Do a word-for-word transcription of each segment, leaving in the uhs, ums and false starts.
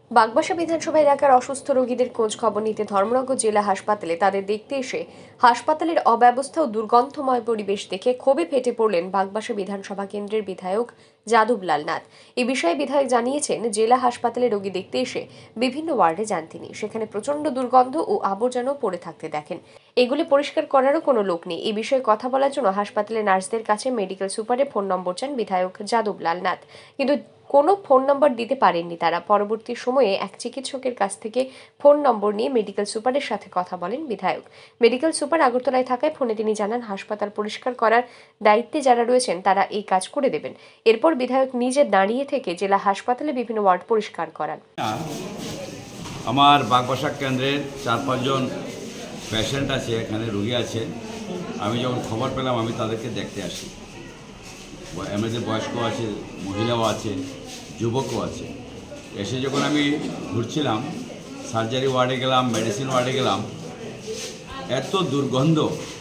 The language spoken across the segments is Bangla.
বাগবাসা বিধানসভা এলাকার অসুস্থ রোগীদের খোঁজ খবর নিতে ধর্মনগর জেলা হাসপাতালে তাদের দেখতে এসে হাসপাতালের অব্যবস্থা ও দুর্গন্ধময় পরিবেশ দেখে ক্ষোভে ফেটে পড়লেন বাগবাসা বিধানসভা কেন্দ্রের বিধায়ক যাদবলাল নাথ। এ বিষয়ে বিধায়ক জানিয়েছেন, জেলা হাসপাতালে রোগী দেখতে এসে বিভিন্ন ওয়ার্ডে যান তিনি। সেখানে প্রচন্ড দুর্গন্ধ ও আবর্জনাও পড়ে থাকতে দেখেন। এগুলি পরিষ্কার করারও কোনো লোক নেই। এই বিষয়ে কথা বলার জন্য হাসপাতালে নার্সদের কাছে মেডিকেল সুপারের ফোন নম্বর চান বিধায়ক যাদবলাল নাথ, কিন্তু কোনো ফোন নম্বর দিতে পারেননি তারা। পরবর্তী সময়ে এক চিকিৎসকের কাছ থেকে ফোন নম্বর নিয়ে মেডিকেল সুপারের সাথে কথা বলেন বিধায়ক। মেডিকেল সুপার আগরতলায় থাকায় ফোনে তিনি জানান, হাসপাতাল পরিষ্কার করার দায়িত্বে যারা রয়েছেন তারা এই কাজ করে দেবেন। এরপর বিধায়ক নিজে দাঁড়িয়ে থেকে জেলা হাসপাতালে বিভিন্ন ওয়ার্ড পরিষ্কার করান। আমার বাগবাসা কেন্দ্রের চার পাঁচজন পেশেন্ট আছে, এখানে রোগী আছে। আমি যখন খবর পেলাম আমি তাদেরকে দেখতে আসি। এমনিতে বয়স্ক আছে, মহিলাও আছে, যুবকও আছে। এসে যখন আমি ঘুরছিলাম, সার্জারি ওয়ার্ডে গেলাম, মেডিসিন ওয়ার্ডে গেলাম, এত দুর্গন্ধ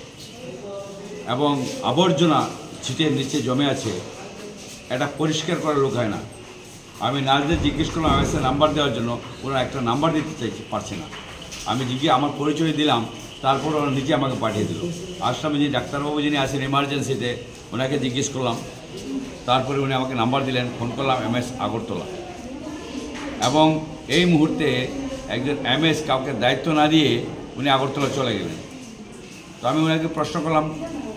এবং আবর্জনা ছিটের নিচে জমে আছে, এটা পরিষ্কার করার লোক হয় না। আমি নার্সদের জিজ্ঞেস করলাম এমএসএ নাম্বার দেওয়ার জন্য, ওরা একটা নাম্বার দিতে চাইছে, পারছে না। আমি জিজ্ঞেস আমার পরিচয় দিলাম, তারপর ওরা নিজে আমাকে পাঠিয়ে দিল। আসলাম, যিনি ডাক্তারবাবু যিনি আছেন এমার্জেন্সিতে, ওনাকে জিজ্ঞেস করলাম, তারপরে উনি আমাকে নাম্বার দিলেন, ফোন করলাম এমএস আগরতলা। এবং এই মুহূর্তে একজন এমএস কাউকে দায়িত্ব না দিয়ে উনি আগরতলা চলে গেলেন। তো আমি ওনাকে প্রশ্ন করলাম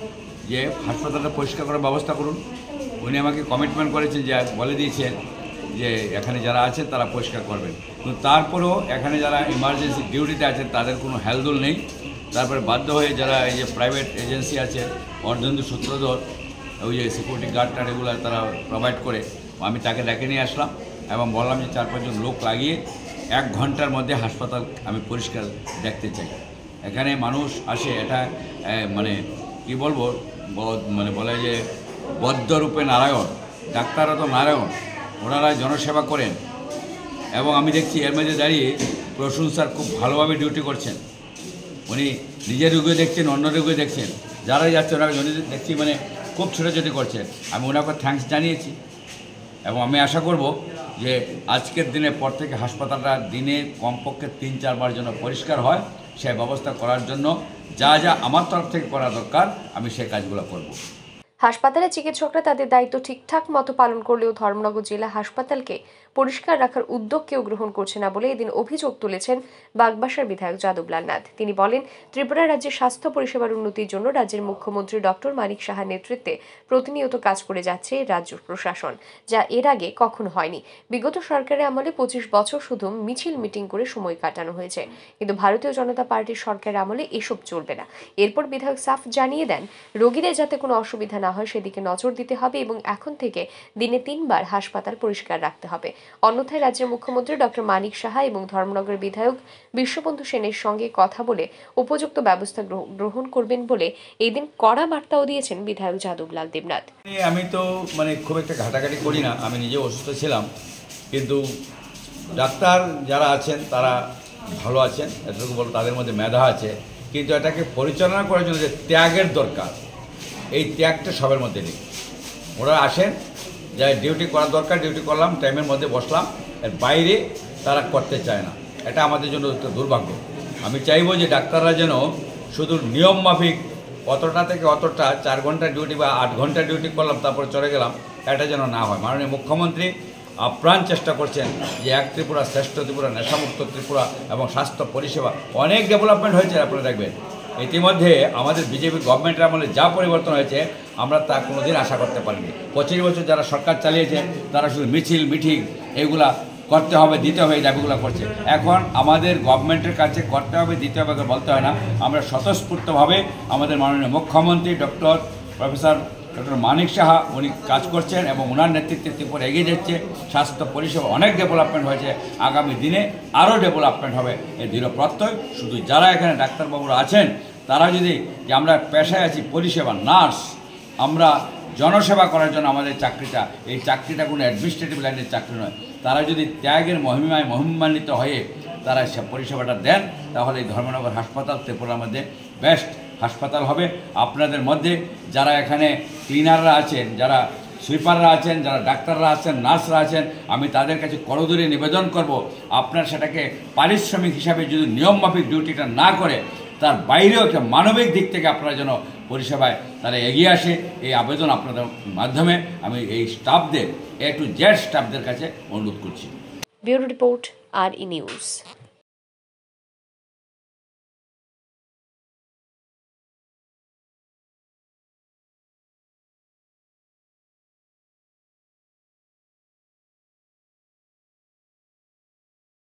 যে হাসপাতালটা পরিষ্কার করার ব্যবস্থা করুন। উনি আমাকে কমিটমেন্ট করেছেন, যে বলে দিয়েছেন যে এখানে যারা আছেন তারা পরিষ্কার করবেন। কিন্তু তারপরেও এখানে যারা ইমার্জেন্সি ডিউটিতে আছেন তাদের কোনো হেলদোল নেই। তারপরে বাধ্য হয়ে যারা এই যে প্রাইভেট এজেন্সি আছে, অর্ধেন্দু সূত্রধর, ওই যে সিকিউরিটি গার্ডটা রেগুলার তারা প্রোভাইড করে, আমি তাকে ডেকে নিয়ে আসলাম এবং বললাম যে চার পাঁচজন লোক লাগিয়ে এক ঘন্টার মধ্যে হাসপাতাল আমি পরিষ্কার দেখতে চাই। এখানে মানুষ আসে, এটা মানে কি বলবো, মানে বলে যে বদ্ধরূপে নারায়ণ, ডাক্তাররা তো নারায়ণ, ওনারা জনসেবা করেন। এবং আমি দেখছি এর মধ্যে দাঁড়িয়ে প্রসূন স্যার খুব ভালোভাবে ডিউটি করছেন। উনি নিজের রোগীও দেখছেন, অন্য রোগীও দেখছেন, যারাই যাচ্ছে ওনাকে দেখছি মানে খুব ছোটাছুটি করছেন। আমি ওনাকে থ্যাঙ্কস জানিয়েছি এবং আমি আশা করব যে আজকের দিনের পর থেকে হাসপাতালটা দিনে কমপক্ষে তিন চারবার যেন পরিষ্কার হয়, সে ব্যবস্থা করার জন্য যা যা আমার তরফ থেকে করা দরকার আমি সেই কাজগুলো করব। হাসপাতালে চিকিৎসকরা তাদের দায়িত্ব ঠিকঠাক মতো পালন করলেও ধর্মনগর জেলা হাসপাতালকে পরিষ্কার রাখার উদ্যোগ কেউ গ্রহণ করছে না বলে এদিন অভিযোগ তুলেছেন বাগবাসার বিধায়ক যাদবলাল নাথ। তিনি বলেন, ত্রিপুরা রাজ্যের স্বাস্থ্য পরিষেবার উন্নতির জন্য রাজ্যের মুখ্যমন্ত্রী ডক্টর মানিক সাহার নেতৃত্বে প্রতিনিয়ত কাজ করে যাচ্ছে রাজ্য প্রশাসন, যা এর আগে কখনো হয়নি। বিগত সরকারের আমলে পঁচিশ বছর শুধু মিছিল মিটিং করে সময় কাটানো হয়েছে, কিন্তু ভারতীয় জনতা পার্টির সরকারের আমলে এসব চলবে না। এরপর বিধায়ক সাফ জানিয়ে দেন, রোগীদের যাতে কোনো অসুবিধা না হয় সেদিকে নজর দিতে হবে এবং এখন থেকে দিনে তিনবার হাসপাতাল পরিষ্কার রাখতে হবে। অন্যথায় রাজ্যের মুখ্যমন্ত্রী ডক্টর মানিক সাহা এবং ধর্মনগরের বিধায়ক বিশ্ববন্ধু সেনের সঙ্গে কথা বলে উপযুক্ত ব্যবস্থা গ্রহণ করবেন বলে এই দিন কড়া বার্তাও দিয়েছেন বিধায়ক যাদবলাল দেবনাথ। আমি তো মানে খুব একটা ঘাটাঘাটি করি না, আমি নিজে অসুস্থ ছিলাম, কিন্তু ডাক্তার যারা আছেন তারা ভালো আছেন, এতটুকু বলো তাদের মধ্যে মেধা আছে, কিন্তু এটাকে পরিচালনা করার জন্য যে ত্যাগের দরকার, এই ত্যাগটা সবার মধ্যে নেই। ওরা আসেন, যা ডিউটি করার দরকার ডিউটি করলাম, টাইমের মধ্যে বসলাম, এর বাইরে তারা করতে চায় না। এটা আমাদের জন্য একটা দুর্ভাগ্য। আমি চাইবো যে ডাক্তাররা যেন শুধু নিয়ম মাফিক অতটা থেকে অতটা চার ঘন্টা ডিউটি বা আট ঘন্টা ডিউটি করলাম তারপর চলে গেলাম, এটা যেন না হয়। মাননীয় মুখ্যমন্ত্রী আপ্রাণ চেষ্টা করছেন যে এক ত্রিপুরা শ্রেষ্ঠ ত্রিপুরা, নেশামুক্ত ত্রিপুরা এবং স্বাস্থ্য পরিষেবা অনেক ডেভেলপমেন্ট হয়েছে। আপনারা দেখবেন ইতিমধ্যে আমাদের বিজেপি গভর্নমেন্টের আমলে যা পরিবর্তন হয়েছে আমরা তা কোনোদিন আশা করতে পারিনি। পঁচিশ বছর যারা সরকার চালিয়েছে তারা শুধু মিছিল মিটিং এগুলা করতে হবে দিতে হবে এই দাবিগুলো করছে। এখন আমাদের গভর্নমেন্টের কাছে করতে হবে দিতে হবে বলতে হয় না, আমরা স্বতঃস্ফূর্তভাবে আমাদের মাননীয় মুখ্যমন্ত্রী doctor professor doctor Manik Saha উনি কাজ করছেন এবং ওনার নেতৃত্বে ত্রিপুরা এগিয়ে যাচ্ছে। স্বাস্থ্য পরিষেবা অনেক ডেভেলপমেন্ট হয়েছে, আগামী দিনে আরও ডেভেলপমেন্ট হবে এই দৃঢ় প্রত্যয়। শুধু যারা এখানে ডাক্তারবাবুরা আছেন তারা যদি, যে আমরা পেশায় আছি পরিষেবা নার্স, আমরা জনসেবা করার জন্য আমাদের চাকরিটা, এই চাকরিটা কোনো অ্যাডমিনিস্ট্রেটিভ লাইনের চাকরি নয়, তারা যদি ত্যাগের মহিমায় মহিমান্বিত হয়ে তারা সে পরিষেবাটা দেন, তাহলে এই ধর্মনগর হাসপাতাল ত্রিপুরার মধ্যে বেস্ট হাসপাতাল হবে। আপনাদের মধ্যে যারা এখানে ক্লিনাররা আছেন, যারা সুইপাররা আছেন, যারা ডাক্তাররা আছেন, নার্সরা আছেন, আমি তাদের কাছে করজোড়ে নিবেদন করব, আপনার সেটাকে পারিশ্রমিক হিসাবে যদি নিয়মমাফিক ডিউটিটা না করে, তার বাইরেও একটা মানবিক দিক থেকে আপনারা যেন পরিষেবায় তারা এগিয়ে আসে, এই আবেদন আপনাদের মাধ্যমে আমি এই স্টাফদের, এ টু জেড স্টাফদের কাছে অনুরোধ করছি। Bureau report, R E news.